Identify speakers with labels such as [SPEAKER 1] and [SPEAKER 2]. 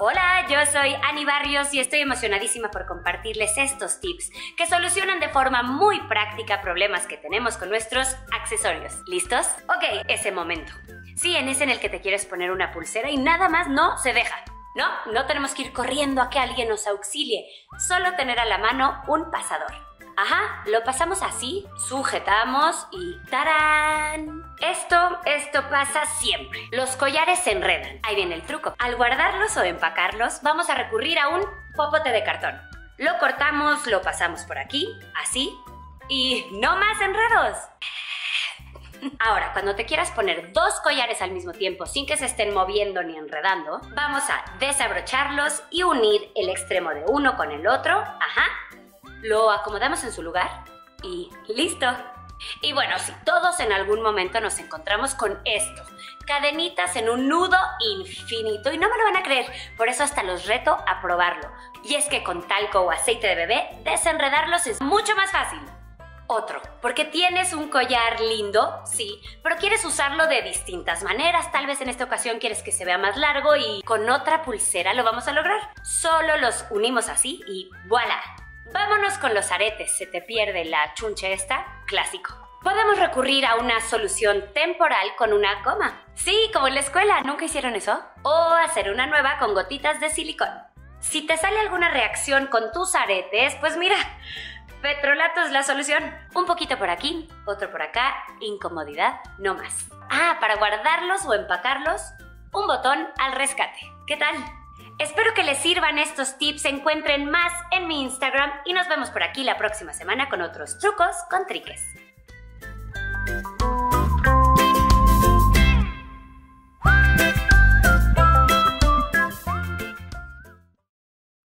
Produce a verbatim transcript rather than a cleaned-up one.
[SPEAKER 1] Hola, yo soy Ani Barrios y estoy emocionadísima por compartirles estos tips que solucionan de forma muy práctica problemas que tenemos con nuestros accesorios. ¿Listos? Ok, ese momento. Sí, en ese en el que te quieres poner una pulsera y nada más no se deja. No, no tenemos que ir corriendo a que alguien nos auxilie, solo tener a la mano un pasador. Ajá, lo pasamos así, sujetamos y ¡tarán! Esto, esto pasa siempre. Los collares se enredan. Ahí viene el truco. Al guardarlos o empacarlos, vamos a recurrir a un popote de cartón. Lo cortamos, lo pasamos por aquí, así, y ¡no más enredos! Ahora, cuando te quieras poner dos collares al mismo tiempo sin que se estén moviendo ni enredando, vamos a desabrocharlos y unir el extremo de uno con el otro. Ajá. Lo acomodamos en su lugar y ¡listo! Y bueno, si todos en algún momento nos encontramos con esto, cadenitas en un nudo infinito, y no me lo van a creer, por eso hasta los reto a probarlo. Y es que con talco o aceite de bebé, desenredarlos es mucho más fácil. Otro, porque tienes un collar lindo, sí, pero quieres usarlo de distintas maneras. Tal vez en esta ocasión quieres que se vea más largo y con otra pulsera lo vamos a lograr. Solo los unimos así y ¡voilá! Vámonos con los aretes. ¿Se te pierde la chunche esta? Clásico. Podemos recurrir a una solución temporal con una goma. Sí, como en la escuela, ¿nunca hicieron eso? O hacer una nueva con gotitas de silicón. Si te sale alguna reacción con tus aretes, pues mira, Petrolato es la solución. Un poquito por aquí, otro por acá, incomodidad, no más. Ah, para guardarlos o empacarlos, un botón al rescate. ¿Qué tal? Espero que les sirvan estos tips, encuentren más en mi Instagram y nos vemos por aquí la próxima semana con otros trucos con triques.